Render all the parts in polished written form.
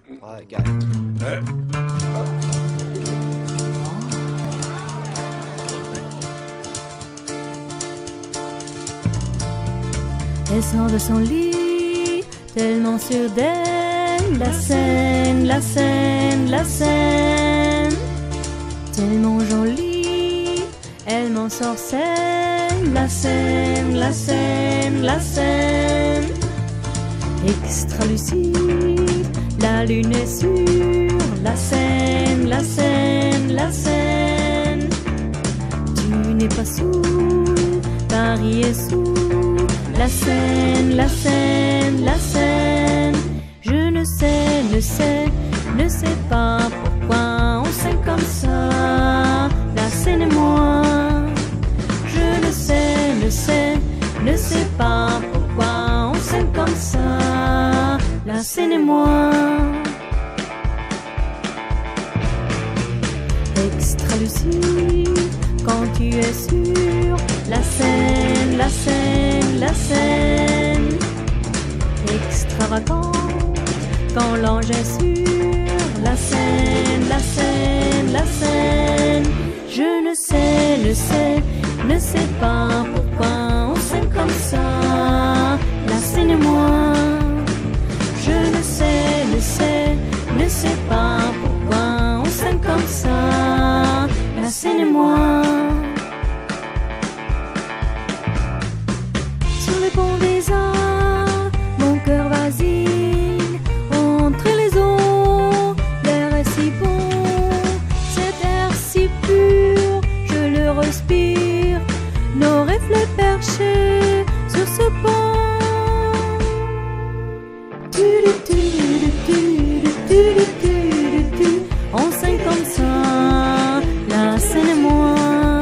Ouais, regarde. Elle sort de son lit, tellement sûre d'elle. La Seine, la Seine, la Seine, tellement jolie, elle m'ensorcelle. La Seine, la Seine, la Seine, extra lucide, la lune est sûre. La Seine, la Seine, la Seine, tu n'es pas sourd, Paris est sourd. La Seine, la Seine, la Seine, je ne sais, ne sais pas pourquoi on s'aime comme ça. La Seine et moi, je ne sais, ne sais pas pourquoi on s'aime comme ça. La Seine et moi, extra lucide quand tu es sûr. La Seine, la Seine, la Seine, extravagante quand l'ange est sûr. La Seine, la Seine, la Seine, je ne sais, ne sais pas pourquoi on s'aime comme ça. La Seine et moi, je ne sais, ne sais pas pourquoi on s'aime comme ça. La Seine et moi. Sur le pont des Arts, mon cœur vacille entre les eaux. L'air est si bon, cet air si pur, je le respire. Nos reflets perchés sur ce pont. On s'aime comme ça, la Seine et moi.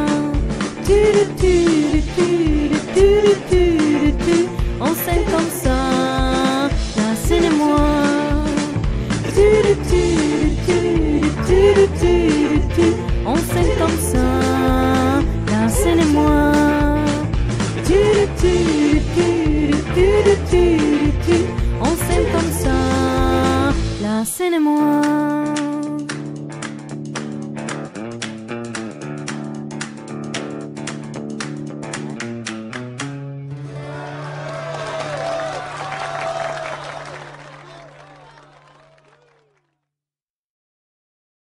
On s'aime comme ça, la Seine et moi. On s'aime comme ça, la Seine et moi. On s'aime comme ça, la Seine et moi.